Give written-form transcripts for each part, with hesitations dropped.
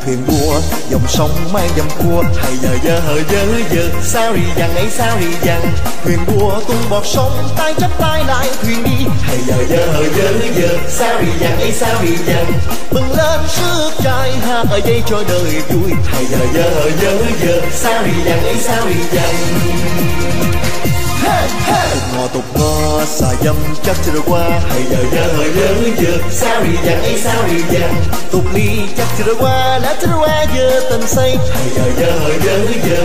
thuyền đua dòng sông mang dầm cua hay giờ sao rì dằn ấy sao rì dằn thuyền đua tung bọt sông tay chắp tay lại thuyền đi hay giờ sao rì dằn ấy sao rì dằn bừng lên sức trai hát ở dây cho đời vui hay giờ sao rì dằn ấy sao rì dằn tục ngò xà dâm chắc chưa qua hay giờ sao rì dằn ấy sao rì dằn tục ly chắc chưa qua đã chưa qua giờ tình say hay giờ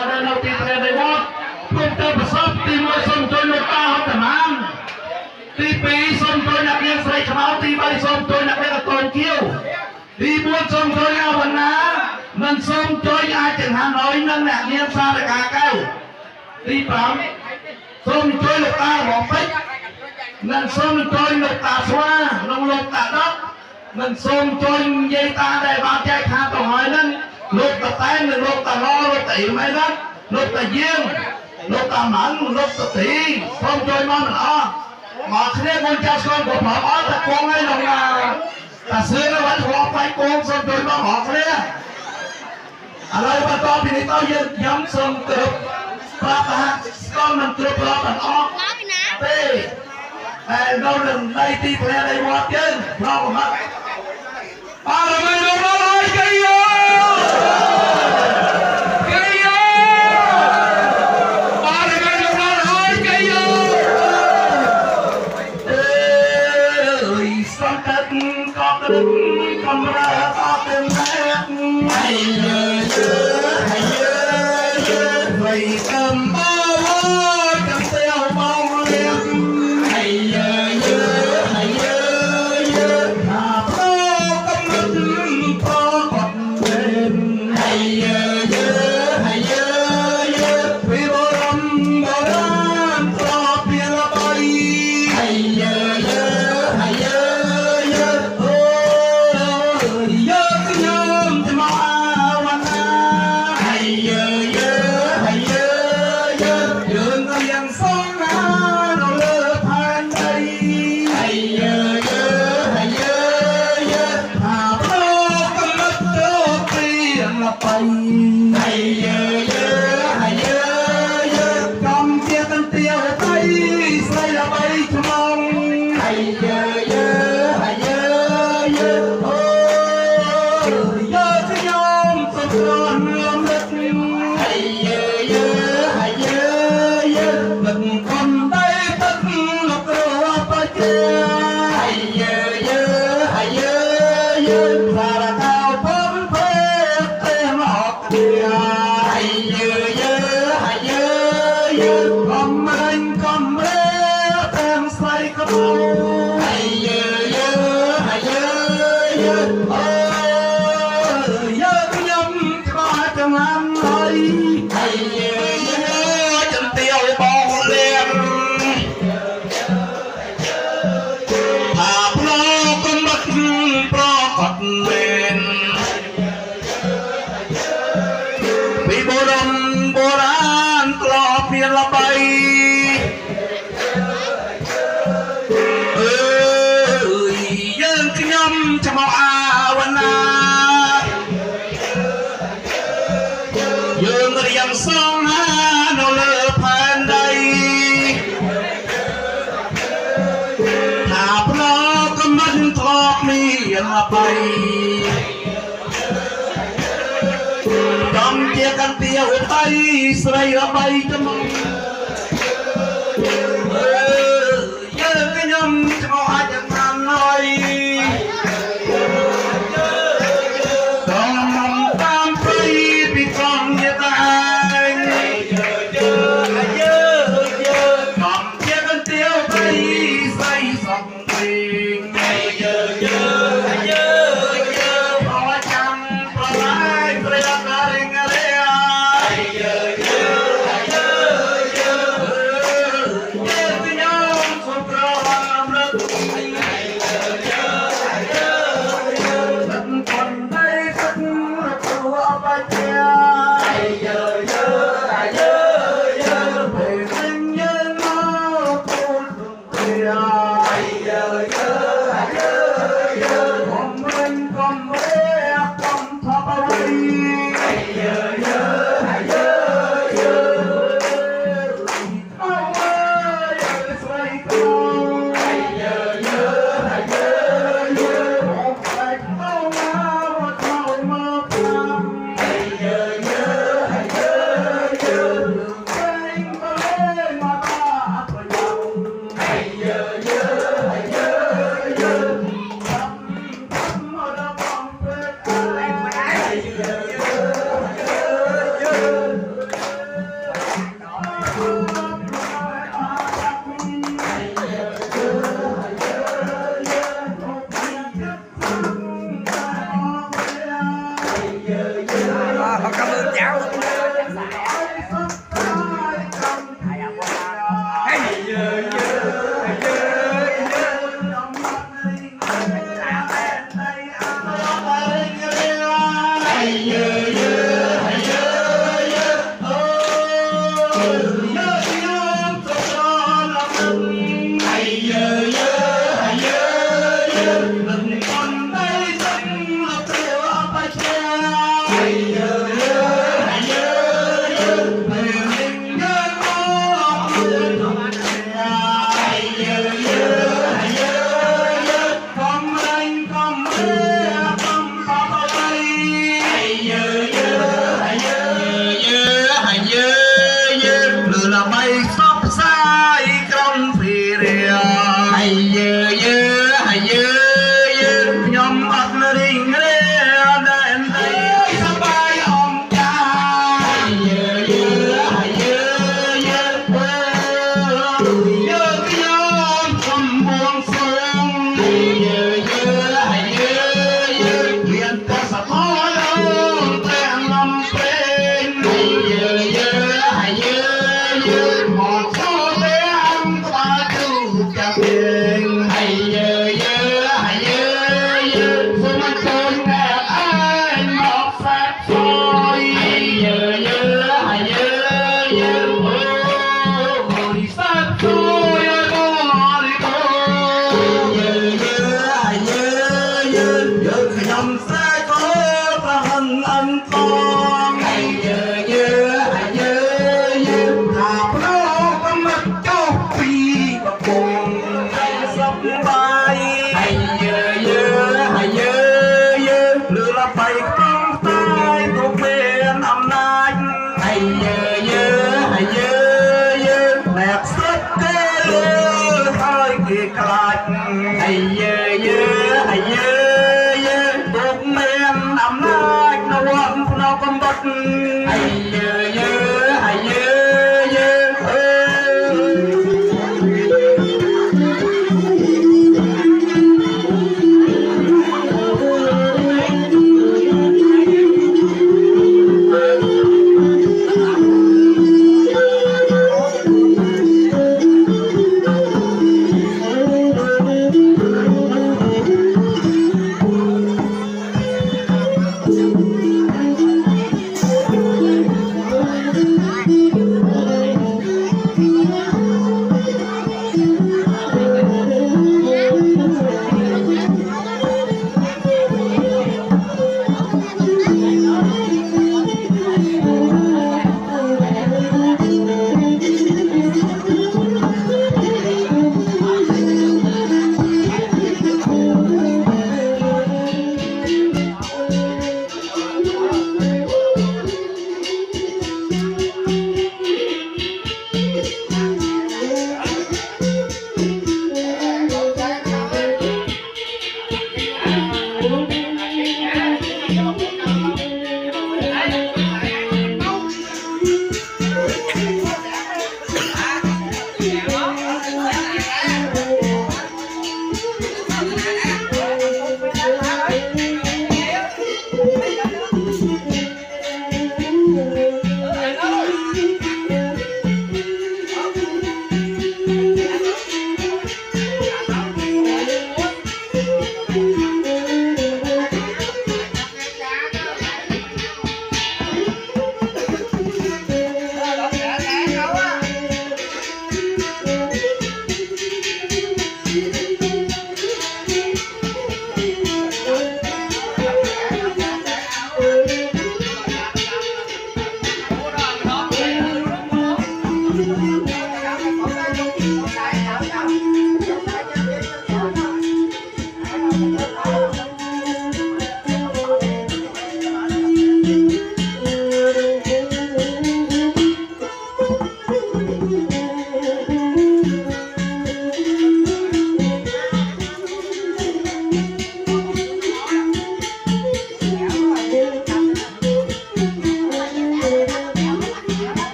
ទី2សូមជួយអ្នកនាងស្រីខ្មៅទី3សូមជួយអ្នកនាងកូនគៀវទី4សូមជួយអវណ្ណានិងសូមជួយអាចចង្ហាន់អុយនិងអ្នកនាងសារកាកៅទី5សូមជួយលោកតារំពេជ្រនិងសូមជួយលោកតាស្វានិងលោកតាដកនិងសូមជួយនិយាយតាដែលបានចែកខាងទៅហើយនឹងលោកតាតែននិងលោកតាឡលោកតាអ៊ីមែនណាលោកតាយាងលោកតាម៉ាន់លោកតាទីសូមជួយមកទាំងអស់មកគ្នាមួយចាស់ស្គាល់ក៏មកអត់តែគង់ឲ្យក្នុងតាសឿនវត្តឆ្លងផ្លៃគង់សូមជួយមកមកគ្នាឥឡូវបន្តពីនេះទៅយើងខ្ញុំសូមគោរពប្រាប់ថាស្គាល់មិនគ្រប់រាប់ទាំងអស់ទេតែនៅនឹងដីទីធ្លាដីវត្តយើងប្រកបមកអរមេលោកអើយកាយកំរើអត់ទៅណាហើយវៃកំបោកំស្ទើបងលៀងហើយថាប្រកំប្រកបវិញហើយពីបរមបរានប្រពីលបៃហើយស្រីរបីចំយើងខ្ញុំឆ្ងល់អាចតាមណយតាមព្រៃពីកងញាតាឯងកំជាកន្ទាវព្រៃស្រីសក់វិញអរចាំប្រឡាយព្រះតារិងរាหรือละใบซอบไส้กรอนเพรียให้เยอะเยอะให้เยอะเยอะยอมอัดนาริงเรียได้สบายอมใจให้เยอะเยอะให้เยอะเยอะเยอะยอมคำบวงสรวงให้เยอะเยอะให้เยอะเยอะเปลี่ยนแต่สะท้อนแต่ลำเพลงให้เยอะเยอะให้เยอะเยอะหมดโชว์เลี้ยงตาจูบจะเพลง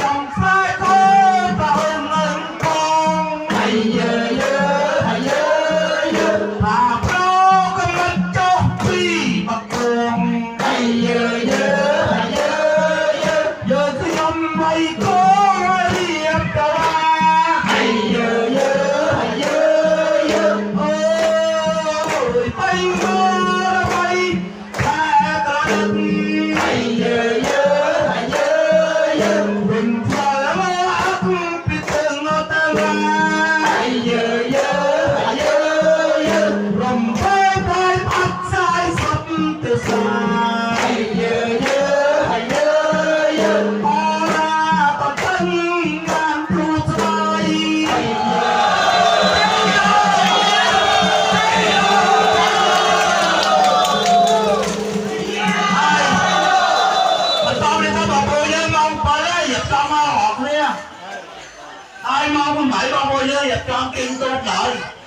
dòng sai có ta ôm ơn con hay dơ thà pro có mất cho phi bạc cuồng hay dơ giờ cứ nhom hay có liệp cả hay dơ ôi bay mưa bay ta có đất hay dơ mình phải mất biết từng nó ta ra hay dơ rồng bay bay bắt sai sắp từ xa hay dơ ora còn thân ngàn thu sai mình to đi taบอกโบเยอะมองไปเลยอย่าจำมาหอกเนี่ยai mong mình bảy con bôi dơ dập cho ăn kim tốt đợi